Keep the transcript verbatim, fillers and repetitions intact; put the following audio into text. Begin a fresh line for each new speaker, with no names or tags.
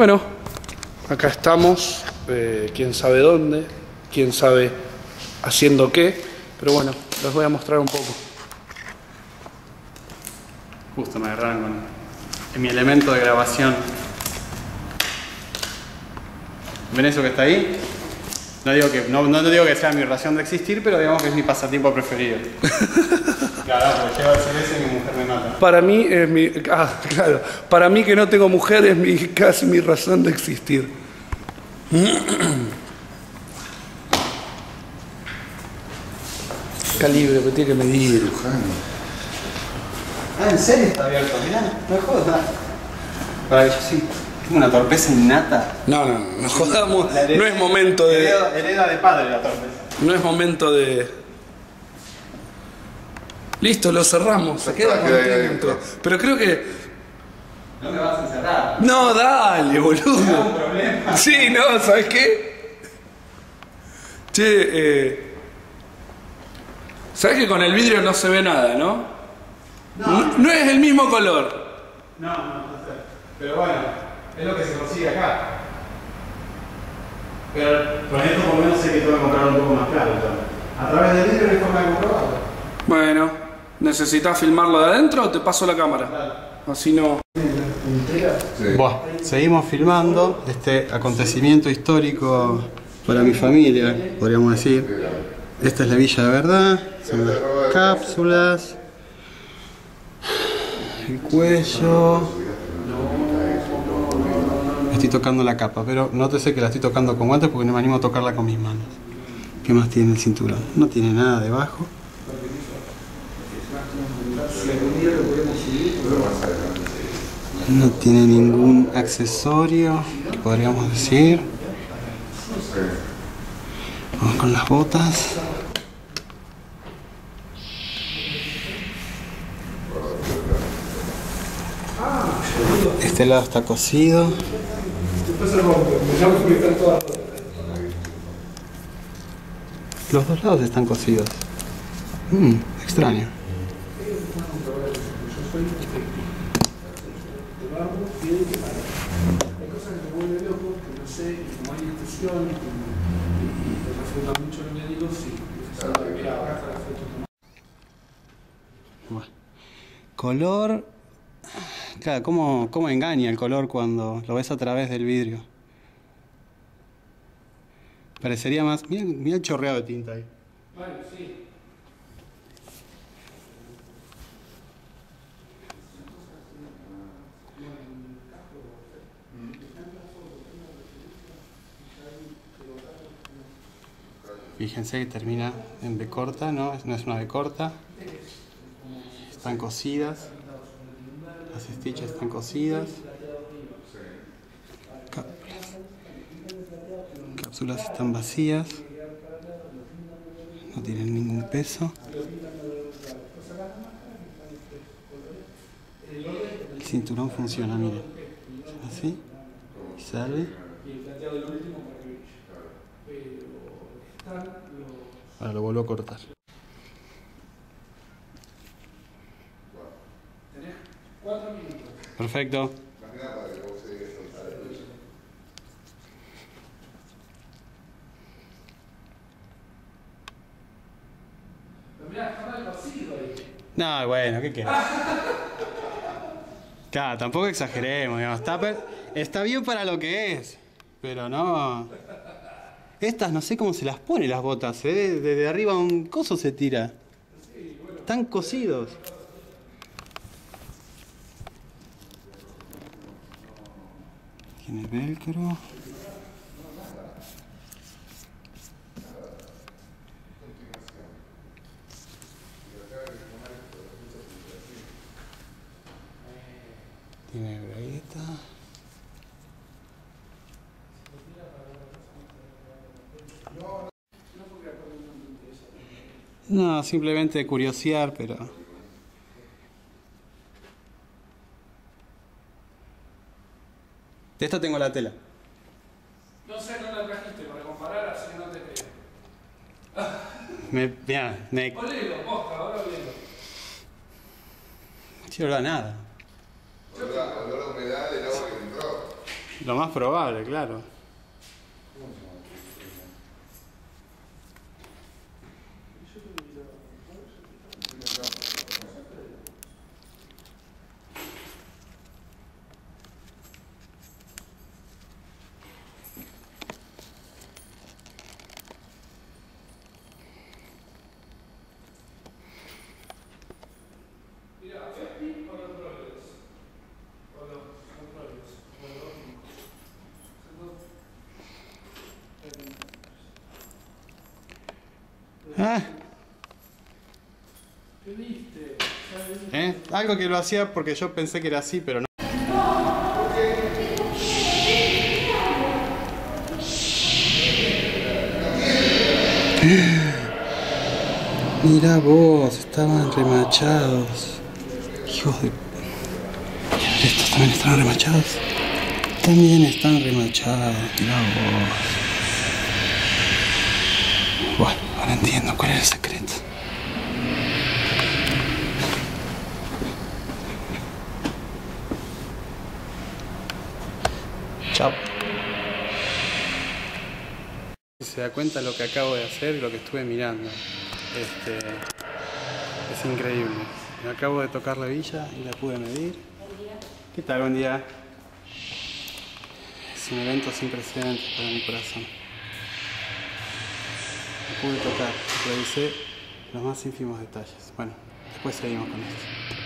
Bueno, acá estamos, eh, quién sabe dónde, quién sabe haciendo qué, pero bueno, les voy a mostrar un poco. Justo me agarraron con en mi elemento de grabación. ¿Ven eso que está ahí? No digo que, no, no digo que sea mi razón de existir, pero digamos que es mi pasatiempo preferido. Claro, porque llevo el silencio y mi mujer me mata. Para mí es mi... Ah, claro. Para mí que no tengo mujer es mi, casi mi razón de existir. Calibre, pero tiene que medir.
Ah, ¿en serio está abierto? Mirá, no me jodas. Para que yo sí. Tengo una torpeza innata.
No, no, no, no jodamos. No es momento de...
Hereda, hereda de padre la torpeza.
No es momento de... Listo, lo cerramos. Se queda contento. Pero creo que...
No me vas a encerrar.
No, dale, boludo.
Me da un problema.
Sí, no, ¿sabes qué? Che, eh... ¿sabes que con el vidrio no se ve nada, no?
No.
No, no es el mismo color.
No, no, no sé. Pero bueno. Es lo que se consigue acá. Pero con esto por lo menos sé que tengo que comprar un poco más caro. A través del vidrio no hay forma de comprobarlo.
Bueno, ¿necesitas filmarlo de adentro o te paso la cámara?
Claro.
Así no...
Sí. Bueno, seguimos filmando este acontecimiento histórico para mi familia, podríamos decir. Esta es la Villa de Verdad, son las cápsulas, el cuello. Estoy tocando la capa, pero nótese que la estoy tocando con guantes porque no me animo a tocarla con mis manos. ¿Qué más tiene el cinturón? No tiene nada debajo. No tiene ningún accesorio, que podríamos decir. Vamos con las botas. Este lado está cosido. Los dos lados están cosidos. Mmm, extraño. Bueno. Color. Claro, ¿cómo, cómo engaña el color cuando lo ves a través del vidrio? Parecería más... Mira, mira el chorreado de tinta ahí.
Bueno, sí.
Fíjense que termina en B corta, ¿no? No es una B corta. Están cosidas. Las stitches están cosidas. Cápsulas. Cápsulas están vacías. No tienen ningún peso. El cinturón funciona, miren. Así. Y sale. Ahora lo vuelvo a cortar. Perfecto. No, bueno, ¿qué querés? Claro, tampoco exageremos, digamos. Está, per... Está bien para lo que es, pero no... Estas no sé cómo se las pone las botas, ¿eh? Desde arriba un coso se tira. Están cosidos. Tiene velcro. Tiene bragueta. No, simplemente curiosear, pero... De esta tengo la tela.
No sé, no la trajiste para comparar, así que no te creo.
Me... Mirá, me...
Olelo, posta, ahora olelo.
Sí, olor a nada.
Olor a humedad del agua que entró.
Lo más probable, claro. Ah.
¿Qué viste?
¿Eh? Algo que lo hacía porque yo pensé que era así, pero no. Mira vos, estaban remachados. Hijos de... ¿Estos también están remachados? También están remachados, mira vos. Bueno, ahora entiendo cuál era el secreto. Chao. Se da cuenta lo que acabo de hacer y lo que estuve mirando. Este, es increíble. Me acabo de tocar la hebilla y la pude medir. ¿Qué tal? Buen día. Es un evento sin precedentes para mi corazón. La pude tocar, revisé los más ínfimos detalles. Bueno, después seguimos con esto.